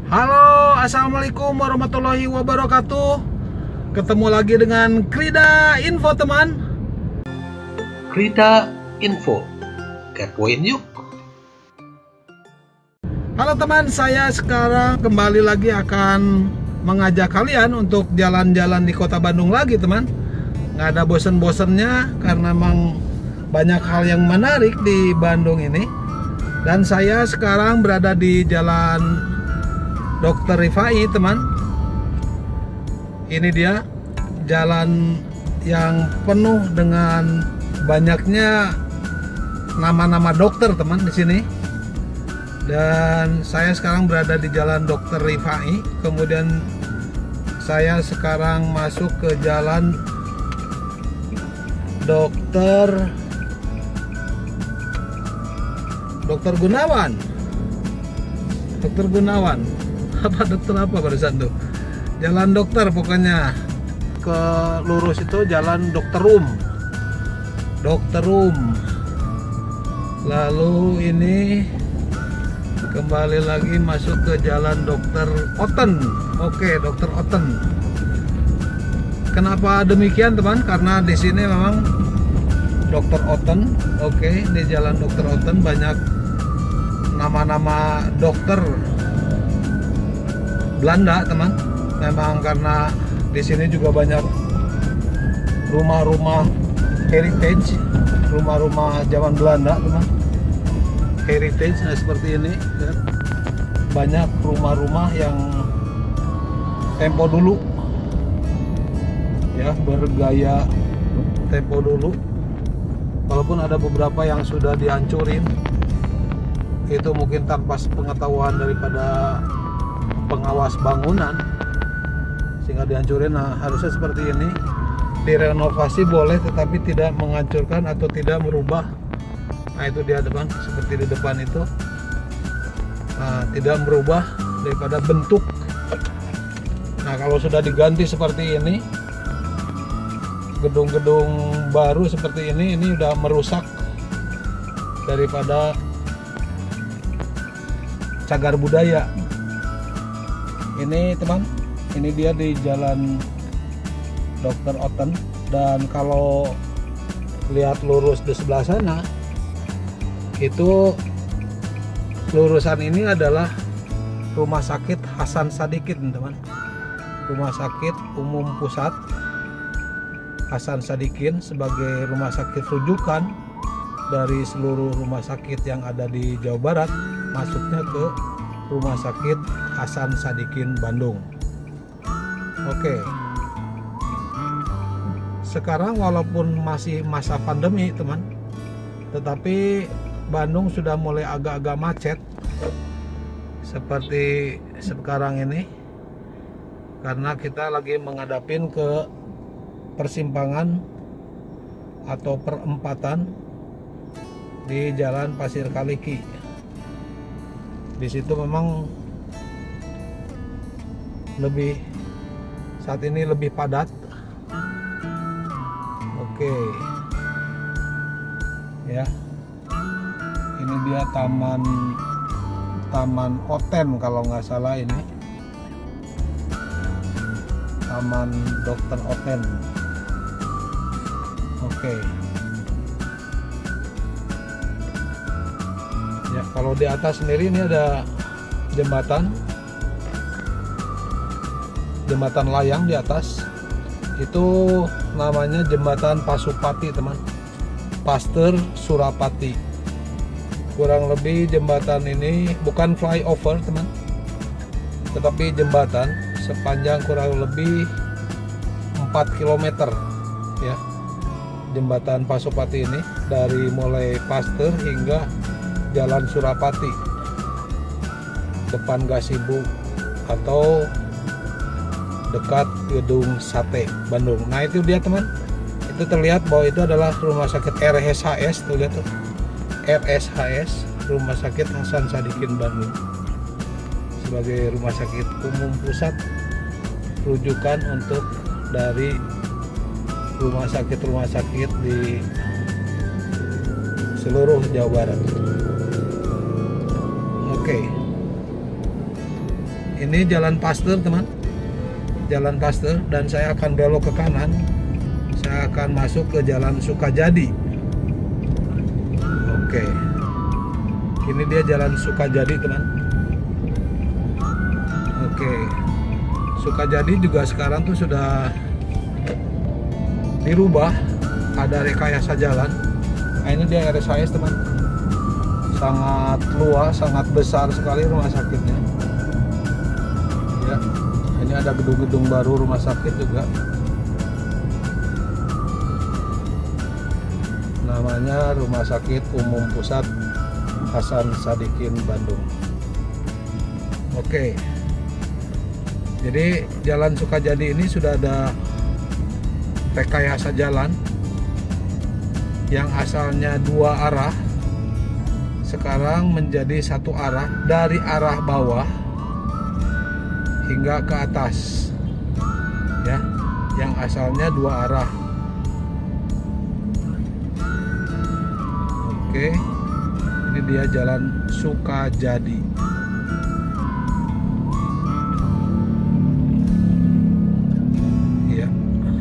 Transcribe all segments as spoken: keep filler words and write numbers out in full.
Halo, assalamualaikum warahmatullahi wabarakatuh. Ketemu lagi dengan Krida Info, teman. Krida Info, kepoin yuk. Halo teman, saya sekarang kembali lagi akan mengajak kalian untuk jalan-jalan di kota Bandung lagi, teman. Nggak ada bosen-bosennya karena memang banyak hal yang menarik di Bandung ini. Dan saya sekarang berada di Jalan Dokter Rifai, teman. Ini dia jalan yang penuh dengan banyaknya nama-nama dokter, teman, di sini. Dan saya sekarang berada di Jalan Dokter Rifai. Kemudian saya sekarang masuk ke Jalan Dokter Dokter Gunawan. Dokter Gunawan. Apa dokter apa barusan tuh? Jalan dokter pokoknya. Ke lurus itu Jalan Dokter Rum. Dokter Rum. Lalu ini kembali lagi masuk ke Jalan Dokter Oten. Oke, Dokter Oten. Kenapa demikian, teman? Karena di sini memang Dokter Oten. Oke, di Jalan Dokter Oten banyak nama-nama dokter Belanda, teman. Memang karena di sini juga banyak rumah-rumah heritage, rumah-rumah zaman Belanda, teman. Heritage, nah seperti ini ya. Banyak rumah-rumah yang tempo dulu ya, bergaya tempo dulu. Walaupun ada beberapa yang sudah dihancurin, itu mungkin tanpa pengetahuan daripada pengawas bangunan sehingga dihancurin. Nah, harusnya seperti ini, direnovasi boleh tetapi tidak menghancurkan atau tidak merubah. Nah, itu dia, depan, seperti di depan itu. Nah, tidak merubah daripada bentuk. Nah, kalau sudah diganti seperti ini, gedung-gedung baru seperti ini, ini udah merusak daripada cagar budaya. Ini, teman, ini dia di Jalan Dokter Oten. Dan kalau lihat lurus di sebelah sana, itu lurusan ini adalah Rumah Sakit Hasan Sadikin, teman. Rumah Sakit Umum Pusat Hasan Sadikin sebagai rumah sakit rujukan dari seluruh rumah sakit yang ada di Jawa Barat, masuknya ke Rumah Sakit Hasan Sadikin Bandung. Oke. Sekarang walaupun masih masa pandemi, teman, tetapi Bandung sudah mulai agak-agak macet seperti sekarang ini, karena kita lagi menghadapin ke persimpangan atau perempatan di Jalan Pasir Kaliki. Di situ memang lebih saat ini lebih padat. Oke. Ya. Ini dia Taman Taman Oten kalau nggak salah ini. Taman Dokter Oten. Oke. Ya, kalau di atas sendiri ini ada jembatan. Jembatan layang di atas. Itu namanya Jembatan Pasupati, teman. Pasteur Surapati. Kurang lebih jembatan ini bukan flyover, teman, tetapi jembatan sepanjang kurang lebih empat kilometer ya. Jembatan Pasupati ini dari mulai Pasteur hingga Jalan Surapati, depan Gasibu atau dekat Gedung Sate Bandung. Nah, itu dia, teman. Itu terlihat bahwa itu adalah Rumah Sakit R S H S, tuh lihat tuh. R S H S, Rumah Sakit Hasan Sadikin Bandung, sebagai rumah sakit umum pusat rujukan untuk dari rumah sakit-rumah sakit di seluruh Jawa Barat. Oke. ini jalan Pasteur teman, jalan Pasteur, dan saya akan belok ke kanan. Saya akan masuk ke jalan Sukajadi. Oke, ini dia jalan Sukajadi teman. Oke, Sukajadi juga sekarang tuh sudah dirubah, ada rekayasa jalan. Nah, ini dia R S I S teman, sangat luas, sangat besar sekali rumah sakitnya. Ya, ini ada gedung-gedung baru rumah sakit juga. Namanya Rumah Sakit Umum Pusat Hasan Sadikin Bandung. Oke, jadi jalan Sukajadi ini sudah ada rekayasa jalan yang asalnya dua arah, sekarang menjadi satu arah dari arah bawah hingga ke atas, ya, yang asalnya dua arah. Oke, ini dia jalan Sukajadi. Ya,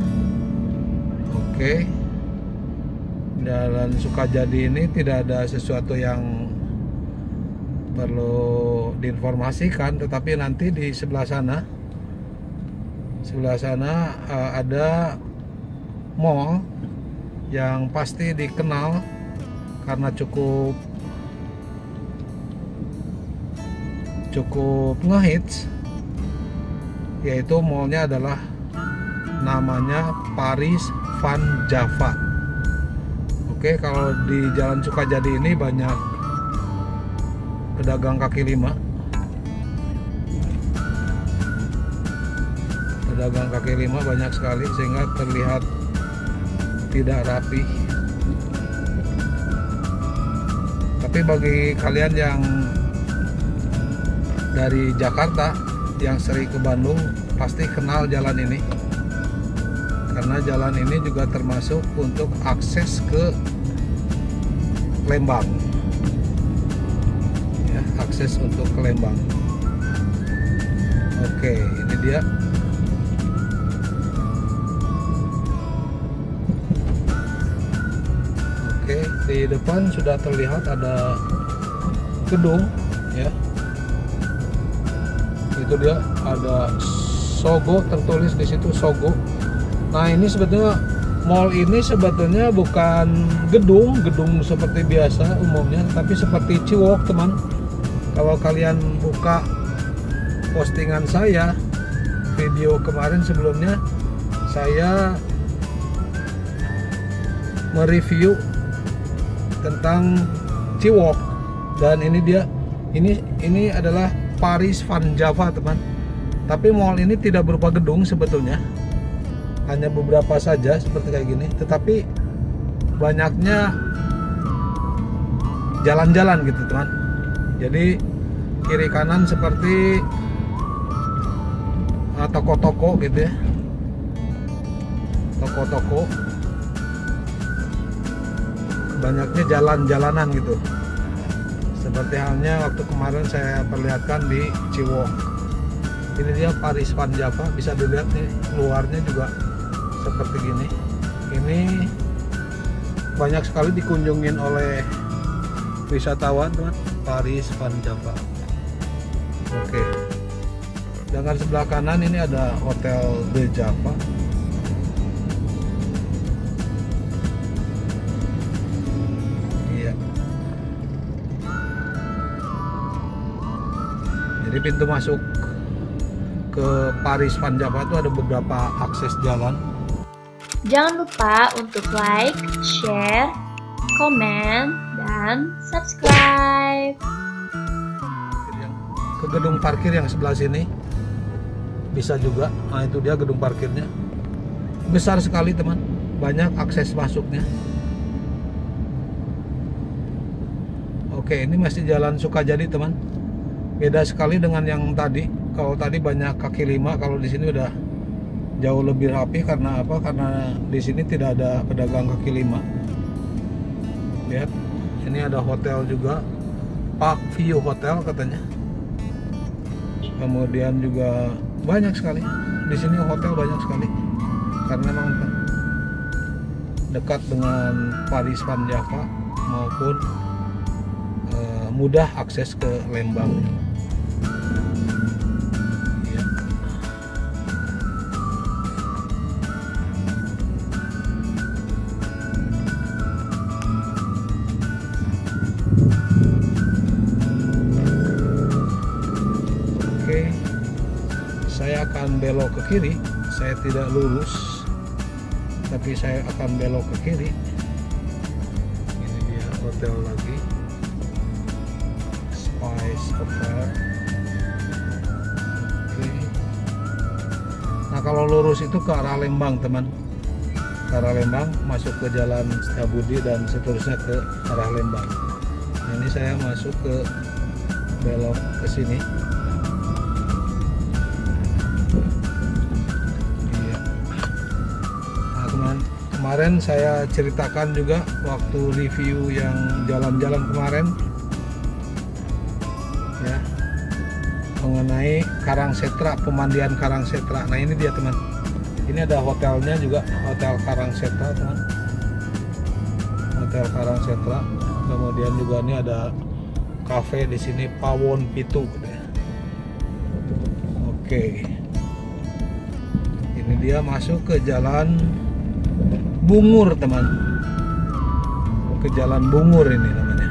oke, jalan Sukajadi ini tidak ada sesuatu yang perlu diinformasikan, tetapi nanti di sebelah sana, sebelah sana uh, ada mall yang pasti dikenal karena cukup cukup ngehits, yaitu mallnya adalah namanya Paris Van Java. Oke, kalau di jalan Sukajadi ini banyak pedagang kaki lima, pedagang kaki lima banyak sekali sehingga terlihat tidak rapi. Tapi bagi kalian yang dari Jakarta yang sering ke Bandung pasti kenal jalan ini, karena jalan ini juga termasuk untuk akses ke Lembang, ya, akses untuk ke Lembang. Oke, ini dia. Oke, di depan sudah terlihat ada gedung, ya. Itu dia, ada Sogo tertulis di situ, Sogo. Nah, ini sebetulnya mall ini sebetulnya bukan gedung, gedung seperti biasa umumnya, tapi seperti Ciwok, teman. Kalau kalian buka postingan saya, video kemarin sebelumnya, saya mereview tentang Ciwok, dan ini dia, ini ini adalah Paris Van Java, teman. Tapi mall ini tidak berupa gedung sebetulnya, hanya beberapa saja seperti kayak gini, tetapi banyaknya jalan-jalan gitu, teman. Jadi kiri kanan seperti toko-toko gitu ya, toko-toko, banyaknya jalan-jalanan gitu, seperti halnya waktu kemarin saya perlihatkan di Ciwok. Ini dia Paris Van Java, bisa dilihat nih luarnya juga seperti gini. Ini banyak sekali dikunjungin oleh wisatawan, teman, Paris Van Java. Oke, dengan sebelah kanan ini ada Hotel De Java. Jadi pintu masuk ke Paris Van Java itu ada beberapa akses jalan. Jangan lupa untuk like, share, komen, dan subscribe. Ke gedung parkir yang sebelah sini bisa juga. Nah, itu dia gedung parkirnya. Besar sekali, teman. Banyak akses masuknya. Oke, ini masih jalan Sukajadi, teman. Beda sekali dengan yang tadi. Kalau tadi banyak kaki lima, kalau di sini udah jauh lebih rapi. Karena apa? Karena di sini tidak ada pedagang kaki lima. Lihat, ini ada hotel juga, Park View Hotel katanya. kemudian juga banyak sekali di sini, hotel banyak sekali karena memang dekat dengan Paris Van Java maupun uh, mudah akses ke Lembang. Ya. Oke, saya akan belok ke kiri. Saya tidak lurus, tapi saya akan belok ke kiri. Ini dia hotel lagi, Spice Affair. Oke. Nah kalau lurus itu ke arah Lembang teman, ke arah Lembang masuk ke Jalan Setiabudi dan seterusnya ke arah Lembang. Nah, ini saya masuk ke belok ke sini. Kemarin saya ceritakan juga waktu review yang jalan-jalan kemarin ya, mengenai Karangsetra, pemandian Karangsetra. Nah ini dia teman, ini ada hotelnya juga, Hotel Karangsetra teman, Hotel Karangsetra. Kemudian juga ini ada cafe di sini, Pawon Pitu. Oke, ini dia masuk ke Jalan Bungur teman, ke Jalan Bungur ini namanya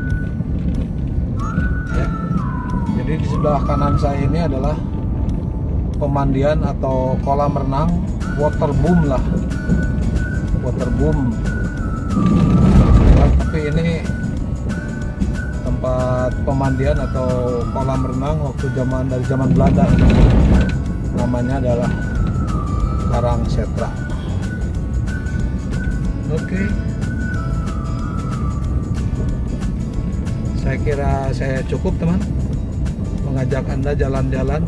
ya. Jadi di sebelah kanan saya ini adalah pemandian atau kolam renang Waterboom lah, Waterboom ya, tapi ini tempat pemandian atau kolam renang waktu zaman dari zaman Belanda. Namanya adalah Karangsetra. Oke, saya kira saya cukup teman mengajak Anda jalan-jalan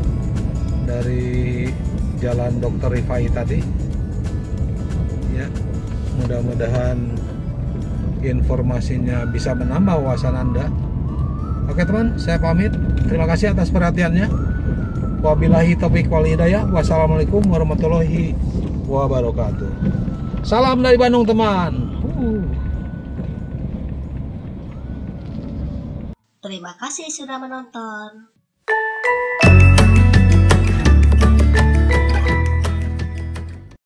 dari Jalan Dokter Rifai tadi ya. Mudah-mudahan informasinya bisa menambah wawasan Anda. Oke teman, saya pamit. Terima kasih atas perhatiannya. Wabillahi taufiq wal hidayah. Wassalamualaikum warahmatullahi wabarakatuh. Salam dari Bandung teman. Uh. Terima kasih sudah menonton.